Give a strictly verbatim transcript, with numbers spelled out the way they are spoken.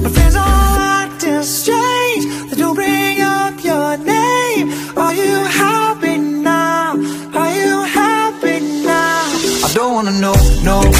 My friends all acting strange, they don't bring up your name. Are you happy now? Are you happy now? I don't wanna know, no